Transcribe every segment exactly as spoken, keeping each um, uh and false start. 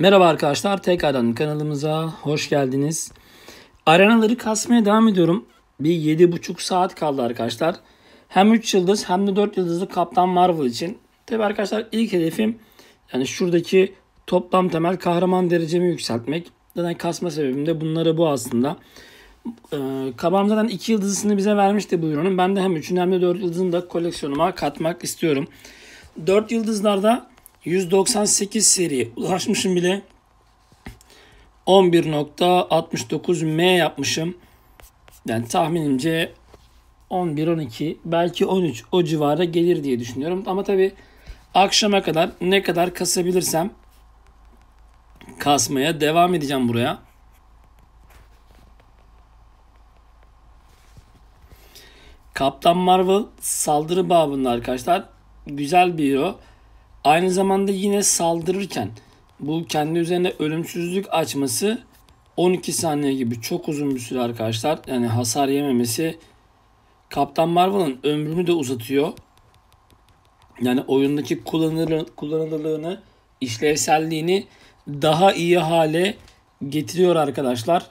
Merhaba arkadaşlar, tekrardan kanalımıza hoş geldiniz. Arenaları kasmaya devam ediyorum. Bir yedi buçuk saat kaldı arkadaşlar. Hem üç yıldız hem de dört yıldızlı Kaptan Marvel için. Tabi arkadaşlar ilk hedefim yani şuradaki toplam temel kahraman derecemi yükseltmek. Zaten kasma sebebim de bunları bu aslında. Ee, Kabam zaten iki yıldızını bize vermişti bu ürünün. Ben de hem üçünü hem de dört yıldızını da koleksiyonuma katmak istiyorum. dört yıldızlarda yüz doksan sekiz seri ulaşmışım bile. on bir nokta altmış dokuz M yapmışım. Yani tahminimce on bir on iki belki on üç o civara gelir diye düşünüyorum. Ama tabii akşama kadar ne kadar kasabilirsem kasmaya devam edeceğim buraya. Kaptan Marvel saldırı babında arkadaşlar güzel bir hero. Aynı zamanda yine saldırırken bu kendi üzerine ölümsüzlük açması on iki saniye gibi çok uzun bir süre arkadaşlar. Yani hasar yememesi Kaptan Marvel'ın ömrünü de uzatıyor. Yani oyundaki kullanılır, kullanılırlığını, işlevselliğini daha iyi hale getiriyor arkadaşlar.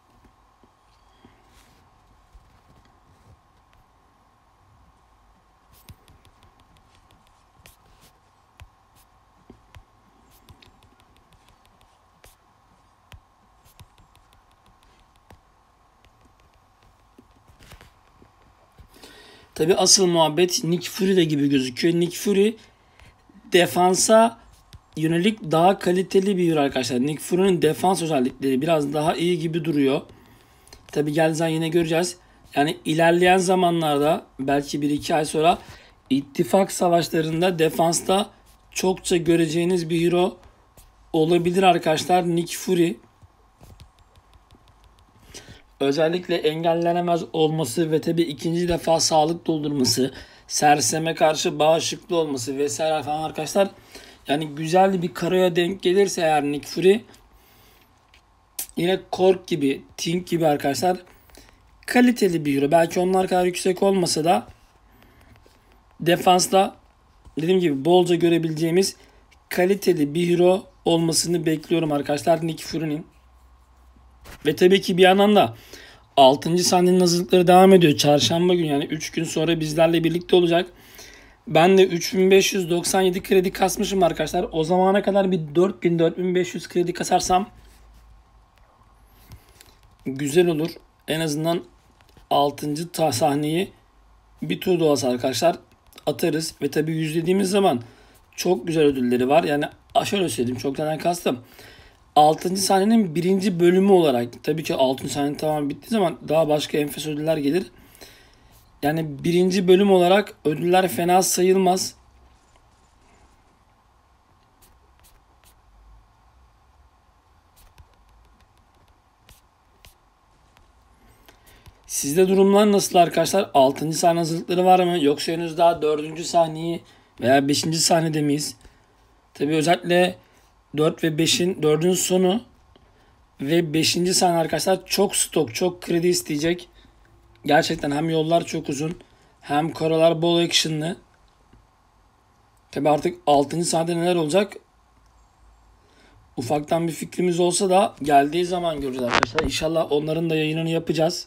Tabi asıl muhabbet Nick Fury'de gibi gözüküyor. Nick Fury defansa yönelik daha kaliteli bir hero arkadaşlar. Nick Fury'nin defans özellikleri biraz daha iyi gibi duruyor. Tabi geldiği zaman yine göreceğiz. Yani ilerleyen zamanlarda belki bir iki ay sonra ittifak savaşlarında defansta çokça göreceğiniz bir hero olabilir arkadaşlar. Nick Fury. Özellikle engellenemez olması ve tabi ikinci defa sağlık doldurması, serseme karşı bağışıklı olması vesaire falan arkadaşlar. Yani güzel bir karaya denk gelirse eğer Nick Fury yine Kork gibi, Tink gibi arkadaşlar kaliteli bir hero. Belki onlar kadar yüksek olmasa da defansta dediğim gibi bolca görebileceğimiz kaliteli bir hero olmasını bekliyorum arkadaşlar Nick Fury'nin. Ve tabii ki bir yandan da altıncı sahnenin hazırlıkları devam ediyor. Çarşamba günü yani üç gün sonra bizlerle birlikte olacak. Ben de üç bin beş yüz doksan yedi kredi kasmışım arkadaşlar. O zamana kadar bir dört bin dört bin beş yüz kredi kasarsam güzel olur. En azından altıncı sahneyi bir tur da olsa arkadaşlar atarız. Ve tabii yüzlediğimiz zaman çok güzel ödülleri var. Yani şöyle söyleyeyim, çok zaten kastım. altıncı sahnenin birinci bölümü olarak tabii ki altıncı sahne tamam bittiği zaman daha başka enfes ödüller gelir. Yani birinci bölüm olarak ödüller fena sayılmaz. Sizde durumlar nasıl arkadaşlar? altıncı sahne hazırlıkları var mı? Yoksa henüz daha dördüncü sahneyi veya beşinci sahnede miyiz? Tabii özellikle dört ve beşin dördüncü sonu ve beşinci sahne arkadaşlar çok stok, çok kredi isteyecek. Gerçekten hem yollar çok uzun hem karalar bol action'lı. Tabi artık altıncı sahnede neler olacak? Ufaktan bir fikrimiz olsa da geldiği zaman göreceğiz arkadaşlar. İnşallah onların da yayınını yapacağız.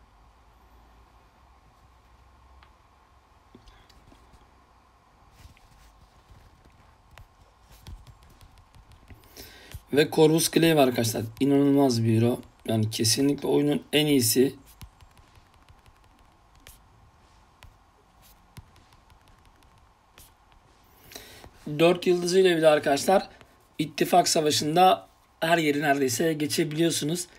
Ve Corvus Glaive var arkadaşlar. İnanılmaz bir hero. Yani kesinlikle oyunun en iyisi. dört yıldızıyla bile arkadaşlar ittifak savaşında her yeri neredeyse geçebiliyorsunuz.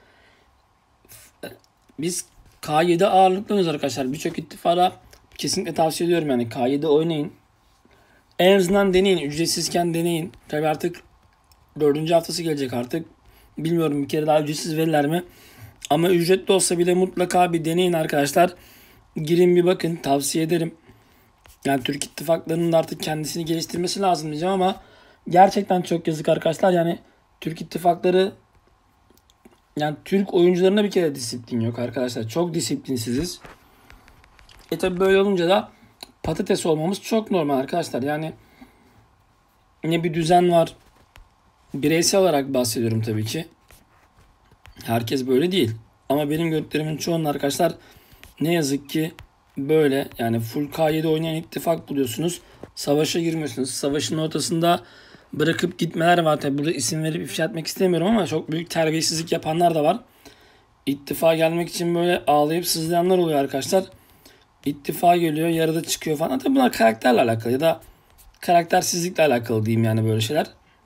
Biz K yedi ağırlıklı oynuyoruz arkadaşlar. Birçok ittifada kesinlikle tavsiye ediyorum yani K yedi oynayın. En azından deneyin. Ücretsizken deneyin. Tabi artık dördüncü haftası gelecek artık. Bilmiyorum bir kere daha ücretsiz verirler mi? Ama ücretli olsa bile mutlaka bir deneyin arkadaşlar. Girin bir bakın, tavsiye ederim. Yani Türk ittifaklarının da artık kendisini geliştirmesi lazım diyeceğim ama gerçekten çok yazık arkadaşlar. Yani Türk ittifakları, yani Türk oyuncularına bir kere disiplin yok arkadaşlar. Çok disiplinsiziz. E tabi böyle olunca da patates olmamız çok normal arkadaşlar. Yani ne bir düzen var, Bireysel olarak bahsediyorum tabii ki. Herkes böyle değil. Ama benim gördüklerimin çoğunun arkadaşlar ne yazık ki böyle. Yani full K yedi oynayan ittifak buluyorsunuz. Savaşa girmiyorsunuz. Savaşın ortasında bırakıp gitmeler var. Tabii burada isim verip ifşa etmek istemiyorum ama çok büyük terbiyesizlik yapanlar da var. İttifağa gelmek için böyle ağlayıp sızlayanlar oluyor arkadaşlar. İttifağa geliyor, yarıda çıkıyor falan. Tabii bunlar karakterle alakalı ya da karaktersizlikle alakalı diyeyim yani böyle şeyler.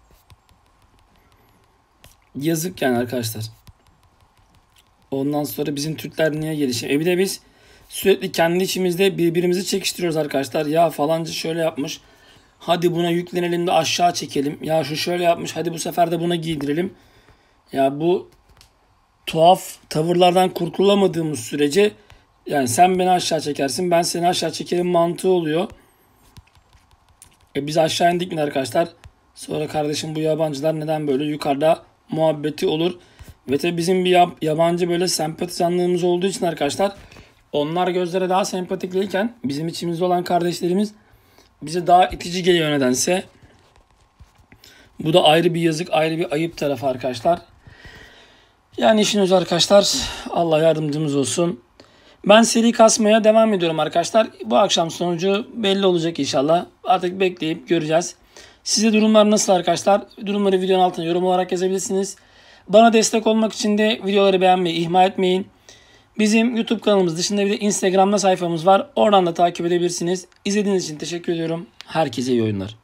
Yazık yani arkadaşlar. Ondan sonra bizim Türkler niye gelişiyor? E bir de biz sürekli kendi içimizde birbirimizi çekiştiriyoruz arkadaşlar. Ya falanca şöyle yapmış. Hadi buna yüklenelim de aşağı çekelim. Ya şu şöyle yapmış. Hadi bu sefer de buna giydirelim. Ya bu tuhaf tavırlardan kurtulamadığımız sürece yani sen beni aşağı çekersin, ben seni aşağı çekerim mantığı oluyor. E biz aşağı indik mi arkadaşlar? Sonra kardeşim bu yabancılar neden böyle yukarıda muhabbeti olur. Ve tabi bizim bir yab- yabancı böyle sempatizanlığımız olduğu için arkadaşlar onlar gözlere daha sempatikliyken bizim içimizde olan kardeşlerimiz bize daha itici geliyor nedense. Bu da ayrı bir yazık, ayrı bir ayıp tarafı arkadaşlar. Yani işin özü arkadaşlar, Allah yardımcımız olsun. Ben seri kasmaya devam ediyorum arkadaşlar. Bu akşam sonucu belli olacak inşallah. Artık bekleyip göreceğiz. Size durumlar nasıl arkadaşlar? Durumları videonun altına yorum olarak yazabilirsiniz. Bana destek olmak için de videoları beğenmeyi ihmal etmeyin. Bizim YouTube kanalımız dışında bir de Instagram'da sayfamız var. Oradan da takip edebilirsiniz. İzlediğiniz için teşekkür ediyorum. Herkese iyi oyunlar.